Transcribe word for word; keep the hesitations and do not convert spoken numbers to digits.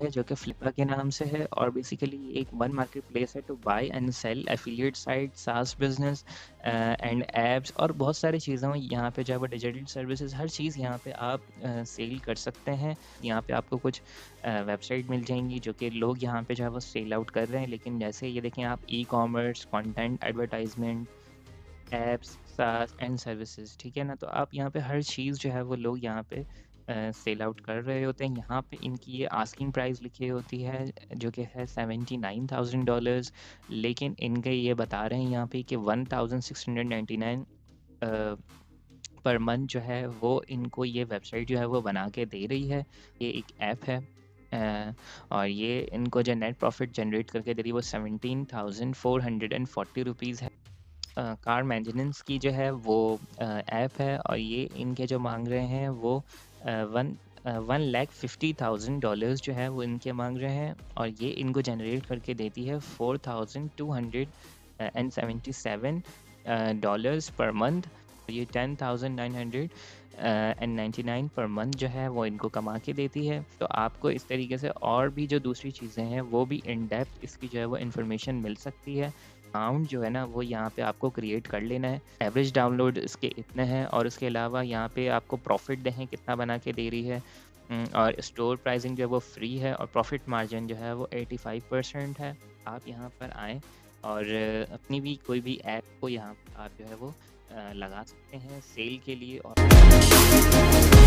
है जो कि फ्लिपा के नाम से है और बेसिकली एक वन मार्केट प्लेस है to buy and sell affiliate site, SaaS business and apps और बहुत सारी चीज़ें यहाँ पे जो है वो डिजिटल सर्विसेज हर चीज़ यहाँ पे आप सेल कर सकते हैं। यहाँ पे आपको कुछ वेबसाइट मिल जाएंगी जो कि लोग यहाँ पे जो है वो सेल आउट कर रहे हैं, लेकिन जैसे ये देखें आप e commerce, content advertisement, apps, SaaS and services, ठीक है ना। तो आप यहाँ पे हर चीज़ जो है वो लोग यहाँ पे सेल आउट कर रहे होते हैं। यहाँ पे इनकी ये आस्किंग प्राइस लिखी होती है जो कि है सेवेंटी नाइन थाउजेंड डॉलर्स, लेकिन इनके ये बता रहे हैं यहाँ पे कि one thousand six hundred ninety nine per month जो है वो इनको ये वेबसाइट जो है वो बना के दे रही है। ये एक ऐप है uh, और ये इनको जो नेट प्रॉफिट जनरेट करके दे रही है वो seventeen thousand four hundred and forty rupees है। कार मेंटेनेंस की जो है वो ऐप है और ये इनके जो मांग रहे हैं वो one one lakh fifty thousand dollars जो है वो इनके मांग रहे हैं और ये इनको जनरेट करके देती है four thousand two hundred and seventy seven dollars per month. ये ten thousand nine hundred and ninety nine per month जो है वो इनको कमा के देती है। तो आपको इस तरीके से और भी जो दूसरी चीज़ें हैं वो भी इन डेप्थ इसकी जो है वो इन्फॉर्मेशन मिल सकती है। अकाउंट जो है ना वो यहाँ पे आपको क्रिएट कर लेना है। एवरेज डाउनलोड इसके इतने हैं और उसके अलावा यहाँ पे आपको प्रॉफिट देखें कितना बना के दे रही है और स्टोर प्राइसिंग जो है वो फ्री है और प्रॉफिट मार्जिन जो है वो एटी फाइव परसेंट है। आप यहाँ पर आएँ और अपनी भी कोई भी ऐप को यहाँ आप जो है वो लगा सकते हैं सेल के लिए। और